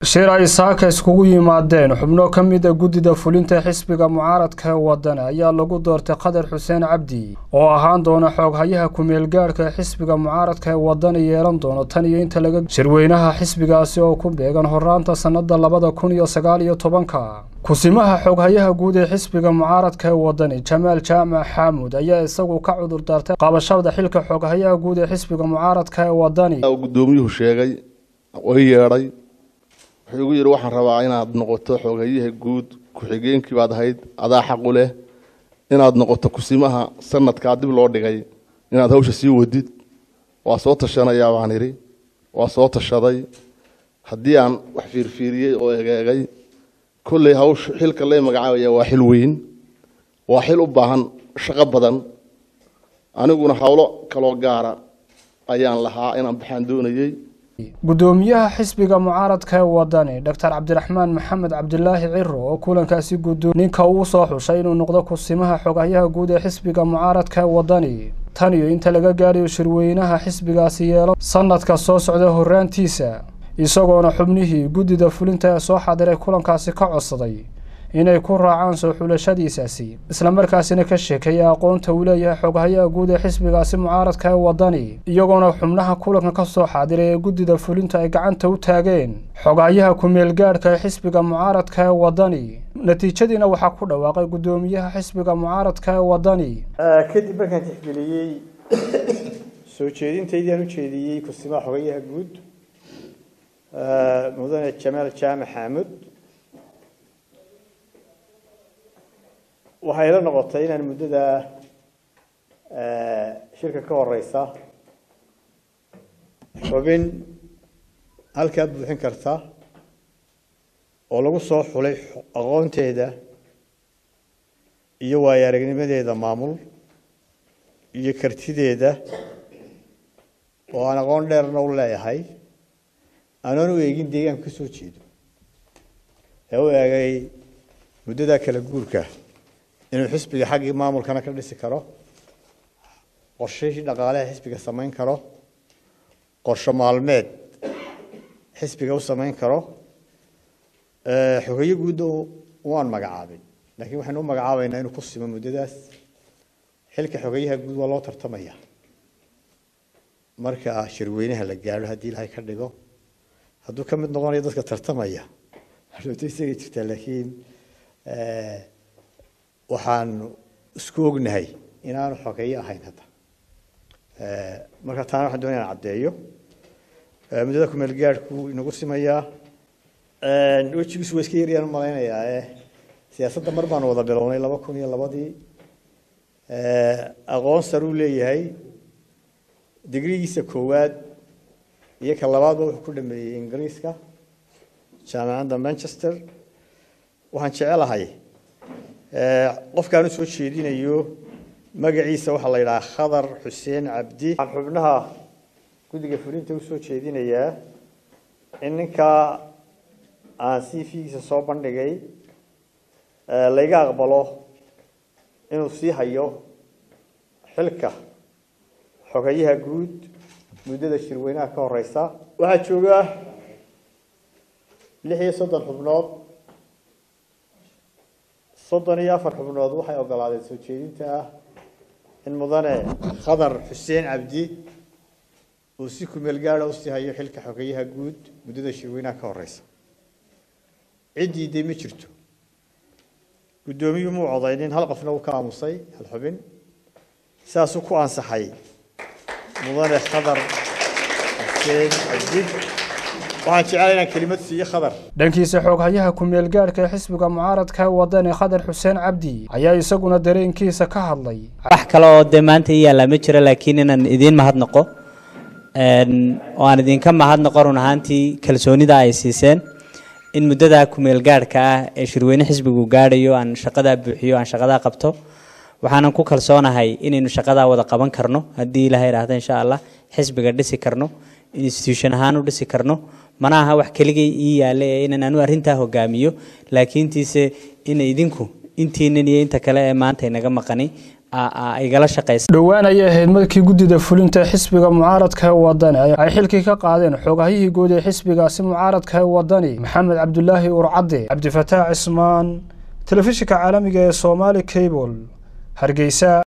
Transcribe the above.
shir ay saaka iskugu yimaadeen xubno ka mid ah guddida fulinta xisbiga mucaaradka wadana ayaa lagu doortay Qadar Xuseen Cabdi oo ahaan doona xoghayaha ku meel gaarka xisbiga mucaaradka wadana yeelan doona tan iyo inta laga shirweynaha xisbigaasi oo ku beegan horaanta sanada 2019 kusimaha xoghayaha guud ee xisbiga mucaaradka wadana Jamaal Jaamac Xamuud ayaa isagu ka cudur daartay qabashada xilka xoghayaha guud ee xisbiga mucaaradka wadani gudoomiyuhu sheegay oo yeeray wuxuu yiri waxaan rabaa inaad noqoto xogayaha guud ku xigeenkii baad ahayd adaa xaq u leh inaad noqoto kusimaha sanadka dib loo dhigay inaad hawsha sii wadid waa soo tashanaya baan iri waa soo tashaday haddii aan wax fiirfiiriyay oo eegay kullay hawsha xilka la magacaabaya waa xil weyn waa xil u baahan shaqo badan aniguna hawlo kala gaara ayaan lahaa inaan baxaan doonayay gudoomiyaha xisbiga mucaaradka wadani Dr. Cabdiraxmaan Maxamed Cabdilaahi Ciro oo kulankaasi ninka uu soo xushay inuu noqdo kusimaha xogayaha guud ee xisbiga mucaaradka wadani tan iyo inta laga gaariyo shirweynaha xisbigaasi yeelo sanadka soo socda horaantiisa isagoona xubnihii guddida fulinta soo xadiray kulankaasi ka codsaday inay ku raacaan soo xulashadiisaasi isla markaasina ka sheekay aqoonta uu leeyahay xogayaha guud ee xisbigaasi mucaaradka wadani iyagoona xubnaha kulanka ka soo xadiray guddida fulinta ay gacanta u taageen xogayaha ku meel gaarka xisbiga mucaaradka wadani natiijadiina waxa ku dhawaaqay gudoomiyaha xisbiga mucaaradka wadani kadib markaan tixgeliyay soo jeedintaydii aan u jeediyay kusimaha xogayaha guud mudane Jamaal Jaamac Xamuud waxay la noqotay inaan muddada shirka ka horeysa xubin halka buuxin karta oo lagu soo xulay aqoonteeda iyo waayaragnimadeeda maamul iyo kartideeda oo aan aqoon dheerna u leeyahay aanan u eegin deegaanka soo jeedo ee u eegay muddada kala guurka inuu xisbiga xaqii maamulkana ka dhisi karo qorsheynta dhaqaalaha xisbiga sameyn karo qorshe maalmeed xisbiga u sameyn karo xogayaha guud waan magacaabay laakiin waxaan u magacaabaynaa inuu ku simo muddadaas xilka xogayaha guud waa loo tartamaya marka shirweynaha la gaaro haddii Ilaahay ka dhigo hadduu ka mid noqonayo dadka tartamaya haloo isaga jirta laakiin waxaan isku ognahay inaan xogeeyo ahayn hadda marka taan waxaan doonayaa caddeeyo muddada ku meel gaarku inagu simayaa wajigiisu way iska yariyaan malaynayaa siyaasadda mar baan wada bilownay 2002 aqoon sare uu leeyahay digrigiisa koowaad iyo ka labaadba wuxuu ku dhameeyay Ingiriiska jaamacadda Manchester waxaan jecelahay qofkaan soo jeedinayo magaciisa waxa la yiraahdaa Qadar Xuseen Cabdi aan xubnaha guddiga fulinta soo jeedinayaa in ninka aan CV-giisa soo bandhigay laga aqbalo inuu sii hayo xilka xogayaha guud muddada shirweynaha ka horeysa waxa jooga 36 xubnood 34 xubnood waxay ogolaadeen soo jeedinta ah in mudane Qadar Xuseen Cabdi uu si ku meel gaar ah u sii hayo xilka xogayaha guud muddada shirweynaha ka horeysa cidii deemi jirto gudoomiyuhu ma codaynin hal qofna uu ka aamusay hal xubin saas uu ku ansaxay mudane Qadar Xuseen Cabdi waxaan jecelahay kelimad si Qadar dhankiisa xoghayaha ku meel gaarka xisbiga mucaaradka wadani Qadar Xuseen Cabdi ayaa isaguna dareenkiisa ka hadlay wax kale oo maanta yaala ma jiro laakiin inaan idin mahadnaqo oo aan idin ka mahadnaqo run ahaantii kalsoonida ay siiseen in muddada ku meel gaarka ah ee shirweyne xisbigu gaadhayo aan shaqada buuxiyo aan shaqada qabto waxaan ku kalsoonahay inaynu shaqada wada qaban karno haddii Ilaahay raahdo insha Allah xisbiga dhisi karno institution ahaan u dhisi karno mana aha wax kaliya yaale in aanu arinta hogaamiyo laakiin tiise in idinku intiina iyo inta kale ee maanta inaga maqani igala shaqaysa dhowaan ayay ahayd markii guddida fulinta xisbiga mucaaradka ee wadani ay xilkii ka qaadeen xogahayihii guud ee xisbigaasi mucaaradka ee wadani maxamed cabdulaahi urcadde cabdifataax cismaan telefishinka caalamiga ee Somali Cable Hargeysa.